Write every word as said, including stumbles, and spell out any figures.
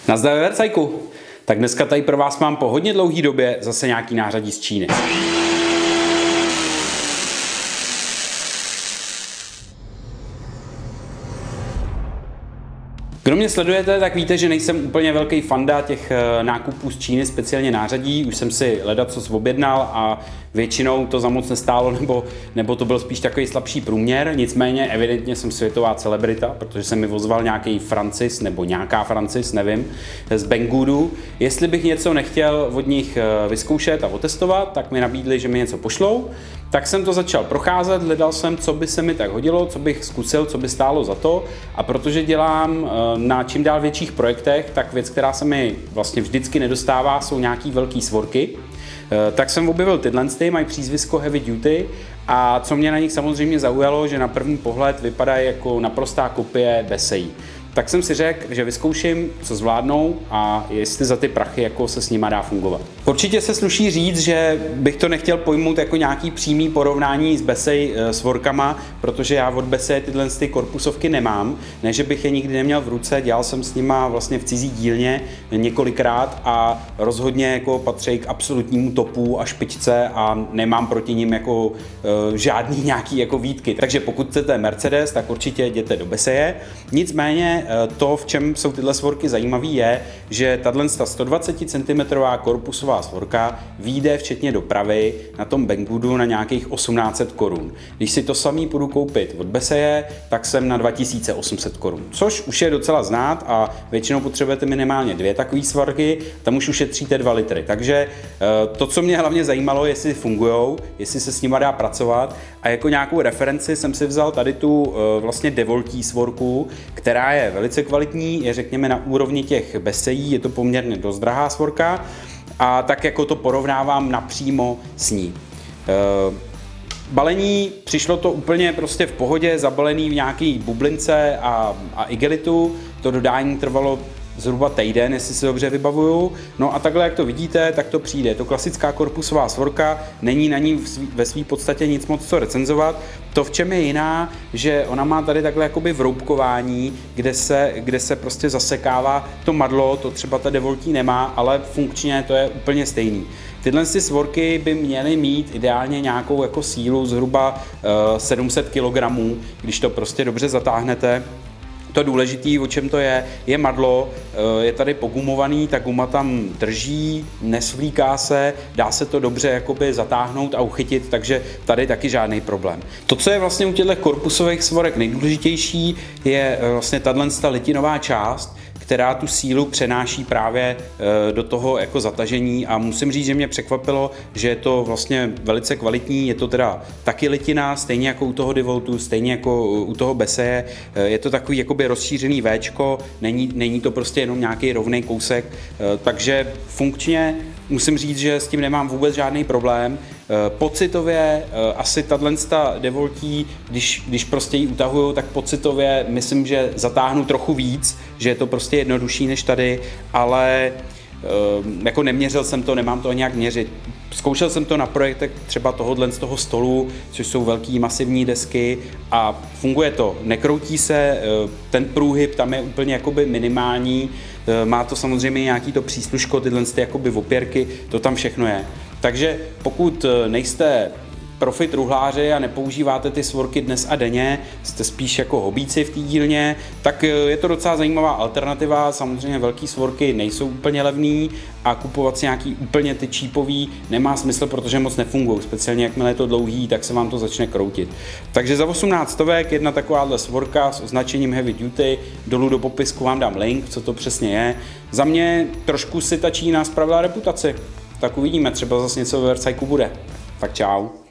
Nazdar ve Vercajku. Tak dneska tady pro vás mám po hodně dlouhé době zase nějaký nářadí z Číny. Kdo mě sledujete, tak víte, že nejsem úplně velký fanda těch nákupů z Číny, speciálně nářadí. Už jsem si ledacos objednal a většinou to za moc nestálo, nebo, nebo to byl spíš takový slabší průměr. Nicméně evidentně jsem světová celebrita, protože se mi ozval nějaký Francis nebo nějaká Francis, nevím, z Banggoodoo. Jestli bych něco nechtěl od nich vyzkoušet a otestovat, tak mi nabídli, že mi něco pošlou. Tak jsem to začal procházet, hledal jsem, co by se mi tak hodilo, co bych zkusil, co by stálo za to. A protože dělám na čím dál větších projektech, tak věc, která se mi vlastně vždycky nedostává, jsou nějaký velký svorky. Tak jsem objevil tyhle, mají přízvisko Heavy Duty a co mě na nich samozřejmě zaujalo, že na první pohled vypadají jako naprostá kopie Bessey. Tak jsem si řekl, že vyzkouším, co zvládnou a jestli za ty prachy jako se s nima dá fungovat. Určitě se sluší říct, že bych to nechtěl pojmout jako nějaký přímý porovnání s Bessey svorkama, protože já od Bessey tyhle ty korpusovky nemám. Ne, že bych je nikdy neměl v ruce, dělal jsem s nima vlastně v cizí dílně několikrát a rozhodně jako patří k absolutnímu topu a špičce a nemám proti nim jako uh, žádný nějaký jako výtky. Takže pokud chcete Mercedes, tak určitě jděte do Besseye. Nicméně to, v čem jsou tyhle svorky zajímavé, je, že tahle sto dvacet centimetrů korpusová svorka vyjde včetně dopravy na tom Banggoodoo na nějakých osmnáct set korun. Když si to samý půjdu koupit od Besseye, tak jsem na dva tisíce osm set korun, což už je docela znát a většinou potřebujete minimálně dvě takové svorky, tam už ušetříte dva litry. Takže to, co mě hlavně zajímalo, jestli fungujou, jestli se s nima dá pracovat a jako nějakou referenci jsem si vzal tady tu vlastně devoltí svorku, která je velice kvalitní, je řekněme na úrovni těch Besseyí, je to poměrně dost drahá svorka a tak jako to porovnávám napřímo s ní. E, balení, přišlo to úplně prostě v pohodě, zabalený v nějaký bublince a, a igelitu, to dodání trvalo zhruba týden, jestli si dobře vybavuju. No a takhle, jak to vidíte, tak to přijde. Je to klasická korpusová svorka, není na ní ve své podstatě nic moc co recenzovat. To, v čem je jiná, že ona má tady takhle jakoby vroubkování, kde se, kde se prostě zasekává to madlo, to třeba ta devoltí nemá, ale funkčně to je úplně stejný. Tyhle si svorky by měly mít ideálně nějakou jako sílu zhruba uh, sedm set kilogramů, když to prostě dobře zatáhnete. To důležité, o čem to je, je madlo, je tady pogumovaný, ta guma tam drží, nesvlíká se, dá se to dobře jakoby zatáhnout a uchytit, takže tady taky žádný problém. To, co je vlastně u těchto korpusových svorek nejdůležitější, je vlastně tato litinová část, která tu sílu přenáší právě do toho jako zatažení a musím říct, že mě překvapilo, že je to vlastně velice kvalitní, je to teda taky litina, stejně jako u toho Devoltu, stejně jako u toho Besseye, je to takový jakoby rozšířený véčko, není, není to prostě jenom nějaký rovnej kousek, takže funkčně musím říct, že s tím nemám vůbec žádný problém. Pocitově asi tato Devoltí, když, když prostě ji utahuju, tak pocitově myslím, že zatáhnu trochu víc, že je to prostě jednodušší než tady, ale jako neměřil jsem to, nemám to nějak měřit. Zkoušel jsem to na projektech třeba tohohle z toho stolu, což jsou velký masivní desky a funguje to. Nekroutí se, ten průhyb tam je úplně jakoby minimální, má to samozřejmě nějaký to přísluško, tyhle ty jakoby opěrky, to tam všechno je. Takže pokud nejste profi truhláři a nepoužíváte ty svorky dnes a denně, jste spíš jako hobíci v té dílně, tak je to docela zajímavá alternativa. Samozřejmě velké svorky nejsou úplně levný a kupovat si nějaký úplně ty čípový nemá smysl, protože moc nefungují. Speciálně jakmile je to dlouhý, tak se vám to začne kroutit. Takže za osmnáct stovek jedna takováhle svorka s označením Heavy Duty, dolů do popisku vám dám link, co to přesně je. Za mě trošku si ta Čína spravila reputaci. Tak uvidíme, třeba zase něco ve Vercajku bude. Tak čau.